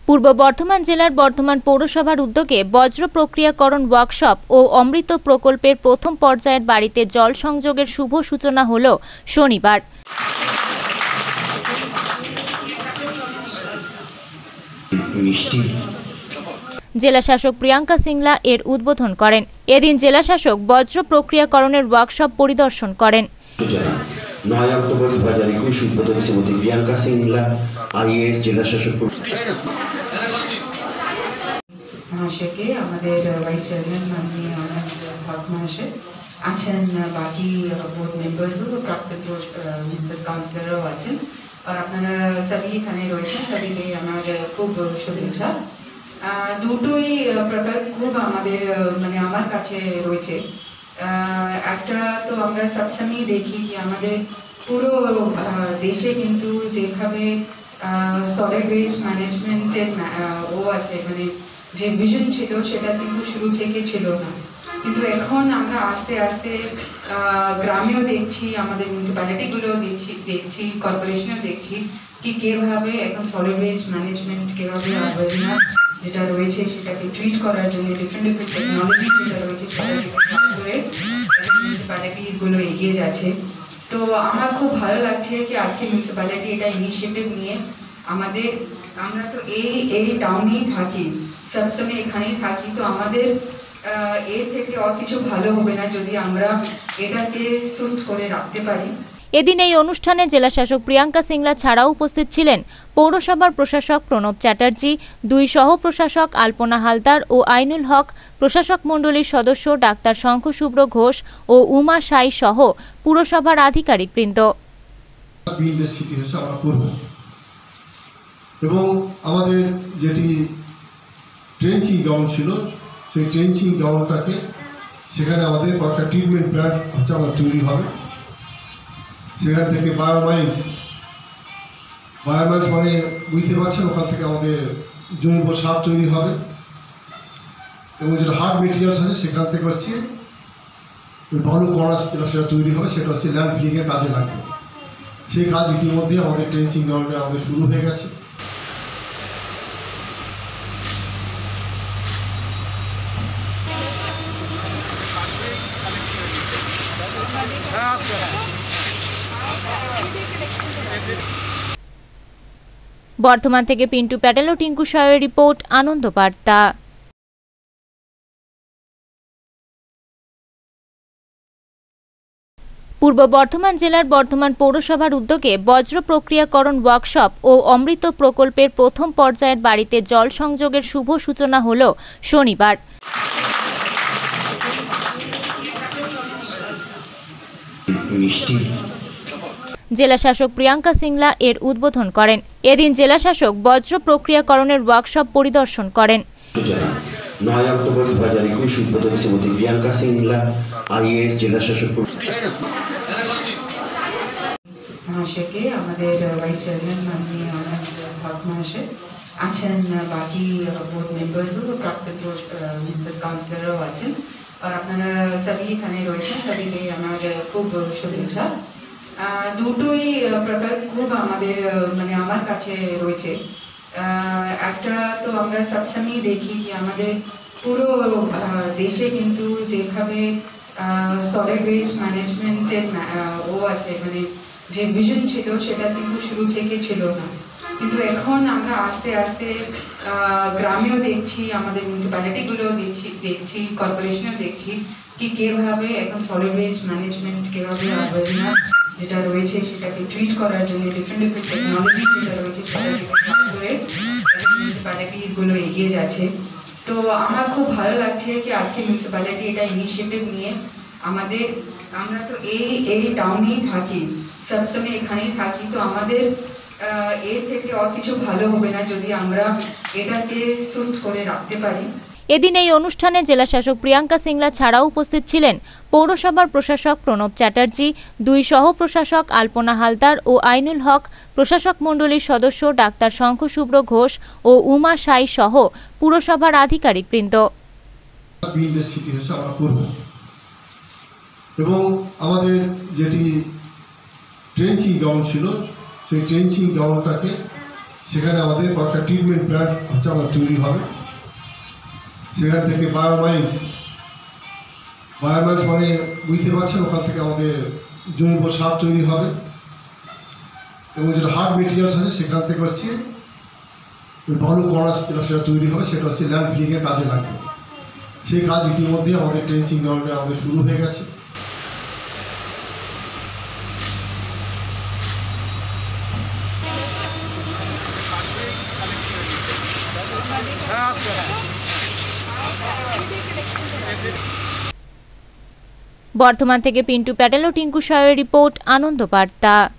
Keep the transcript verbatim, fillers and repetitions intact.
পূর্ব বর্ধমান জেলার বর্ধমান পৌরসভার উদ্যোগে বজ্র প্রক্রিয়াকরণ ওয়ার্কশপ ও অমৃত প্রকল্পের প্রথম পর্যায়ের বাড়িতে জল সংযোগের শুভ সূচনা হল শনিবার। জেলা শাসক প্রিয়াঙ্কা সিংলা এর উদ্বোধন করেন। এদিন জেলা শাসক বজ্র প্রক্রিয়াকরণের ওয়ার্কশপ পরিদর্শন করেন। নয় অক্টোবর দু হাজার একুশ উদ্বোধন শ্রীমতী প্রিয়াঙ্কা সিংলা আইএএস জেলা শাসক মহাশয়কে, আমাদের ভাইস চেয়ারম্যান মাননীয় আনন্দ হক মহাশয় আছেন, বাকি বোর্ড মেম্বার্সও প্রাক্তন কাউন্সিলরও আছেন, আর আপনারা সবই এখানে রয়েছেন। সবাইকে আমার খুব শুভেচ্ছা। দুটোই প্রকল্প খুব আমাদের মানে আমার কাছে রয়েছে। একটা তো আমরা সবসময় দেখি কি আমাদের পুরো দেশে কিন্তু যেভাবে সলিড ওয়েস্ট ম্যানেজমেন্টের ও আছে, মানে যে ভিশন ছিল সেটা কিন্তু শুরু থেকে ছিল না, কিন্তু এখন আমরা আস্তে আস্তে গ্রামেও দেখছি, আমাদের মিউনিসিপ্যালিটিগুলোও দেখছি দেখছি কর্পোরেশনেও দেখছি কি কীভাবে এখন সলিড ওয়েস্ট ম্যানেজমেন্ট কীভাবে আবর্জনা যেটা রয়েছে সেটাকে ট্রিট করার জন্য ডিফারেন্ট ডিফারেন্ট টেকনোলজি যেটা রয়েছে সেটাকে করে মিউনিসিপ্যালিটিসগুলো এগিয়ে যাচ্ছে। তো আমার খুব ভালো লাগছে কি আজকে মিউনিসিপ্যালিটি এটা ইনিশিয়েটিভ নিয়ে আমাদের, আমরা তো এই এই টাউনেই থাকি, সবসময় এখানেই থাকি, তো আমাদের এর থেকে আর কিছু ভালো হবে না যদি আমরা এটাকে সুস্থ করে রাখতে পারি। এদিন এই অনুষ্ঠানে জেলা শাসক প্রিয়াঙ্কা সিংলা ছাড়াও উপস্থিত ছিলেন পৌরসভার প্রশাসক প্রণব চ্যাটার্জি, দুই সহ প্রশাসক আলপনা হালদার ও আইনুল হক, প্রশাসক মণ্ডলীর সদস্য ডাক্তার শঙ্খ শুভ্র ঘোষ ও উমা সাই সহ পুরসভার আধিকারিকবৃন্দ। এবং আমাদের যেটি ট্রেঞ্চিং গ্রাউন্ড ছিল সেই ট্রেঞ্চিং গ্রাউন্ডটাকে সেখানে আমাদের কয়েকটা ট্রিটমেন্ট প্ল্যান্ট হচ্ছে আমরা তৈরি হবে। সেখান থেকে বায়োমাইন্স বায়োমাইন্স মানে বুঝতে পারছেন, ওখান থেকে আমাদের জৈব সার তৈরি হবে এবং যেটা হার্ড মেটেরিয়ালস আছে সেখান থেকে হচ্ছে ভালো কড়া যেটা সেটা তৈরি হবে, সেটা হচ্ছে ল্যান্ড ফিলিংয়ের কাজে লাগবে। সেই কাজ ইতিমধ্যে আমাদের ট্রেঞ্চিং গ্রাউন্ডে আমাদের শুরু হয়ে গেছে। বর্ধমান থেকে পিন্টু প্যাটেল ও টিঙ্কু সাহের রিপোর্ট, আনন্দ বার্তা। পূর্ব বর্ধমান জেলার বর্ধমান পৌরসভার উদ্যোগে বজ্র প্রক্রিয়াকরণ ওয়ার্কশপ ও অমৃত প্রকল্পের প্রথম পর্যায়ের বাড়িতে জল সংযোগের শুভ সূচনা হল শনিবার। জেলা শাসক প্রিয়াঙ্কা সিংলা এর উদ্বোধন করেন। এদিন জেলা শাসক বজ্র প্রক্রিয়াকরণের ওয়ার্কশপ পরিদর্শন করেন। নয় অক্টোবর দু হাজার একুশ উদ্বোধন শ্রীমতী প্রিয়াঙ্কা সিংলা আইএএস জেলা শাসক মহাশয়কে, আমাদের ভাইস চেয়ারম্যান মাননীয় আনন্দ হক মহাশয় আছেন, বাকি বোর্ড মেম্বার্সও প্রাক্তন কাউন্সিলরও আছেন, আর আপনারা সবই এখানে রয়েছেন। সবাইকে আমার খুব শুভেচ্ছা। দুটোই প্রকল্প খুব আমাদের মানে আমার কাছে রয়েছে। একটা তো আমরা সবসময় দেখি কি আমাদের পুরো দেশে কিন্তু যেভাবে সলিড ওয়েস্ট ম্যানেজমেন্টের ও আছে, মানে যে ভিশন ছিল সেটা কিন্তু শুরু থেকে ছিল না, কিন্তু এখন আমরা আস্তে আস্তে গ্রামেও দেখছি, আমাদের মিউনিসিপ্যালিটিগুলোও দেখছি দেখছি কর্পোরেশনেও দেখছি কি কীভাবে এখন সলিড ওয়েস্ট ম্যানেজমেন্ট কীভাবে আবর্জনা যেটা রয়েছে সেটাকে ট্রিট করার জন্য ডিফারেন্ট ডিফারেন্ট টেকনোলজি যেটা রয়েছে সেটাকে করে মিউনিসিপ্যালিটিসগুলো এগিয়ে যাচ্ছে। তো আমার খুব ভালো লাগছে কি আজকে মিউনিসিপ্যালিটি এটা ইনিশিয়েটিভ নিয়ে আমাদের, আমরা তো এই এই টাউনেই থাকি, সবসময় এখানেই থাকি, তো আমাদের এর থেকে আর কিছু ভালো হবে না যদি আমরা এটাকে সুস্থ করে রাখতে পারি। এদিন এই অনুষ্ঠানে জেলা শাসক প্রিয়াঙ্কা সিংলা ছাড়াও উপস্থিত ছিলেন পৌরসভার প্রশাসক প্রণব চ্যাটার্জি, দুই সহ প্রশাসক আলপনা হালদার ও আইনুল হক, প্রশাসক মণ্ডলীর সদস্য ডাক্তার শঙ্খ শুভ্র ঘোষ ও উমা সাই সহ পুরসভার আধিকারিকবৃন্দ। এবং আমাদের যেটি ট্রেঞ্চিং গ্রাউন্ড ছিল সেই ট্রেঞ্চিং গ্রাউন্ডটাকে সেখানে আমাদের কয়েকটা ট্রিটমেন্ট প্ল্যান্ট হচ্ছে আমাদের তৈরি হবে। সেখান থেকে বায়োমাইন্স বায়োমাইন্স মানে বুঝতে পারছেন, ওখান থেকে আমাদের জৈব সার তৈরি হবে এবং যেটা হার্ড মেটেরিয়ালস আছে সেখান থেকে হচ্ছে ভালো কণা যেটা সেটা তৈরি হবে, সেটা হচ্ছে ল্যান্ড ফিলিংয়ের কাজে লাগবে। সেই কাজ ইতিমধ্যে আমাদের ট্রেঞ্চিং গ্রাউন্ডে আমাদের শুরু হয়ে গেছে। বর্ধমান থেকে পিন্টু প্যাটেল ও টিঙ্কু সাহের রিপোর্ট, আনন্দ বার্তা।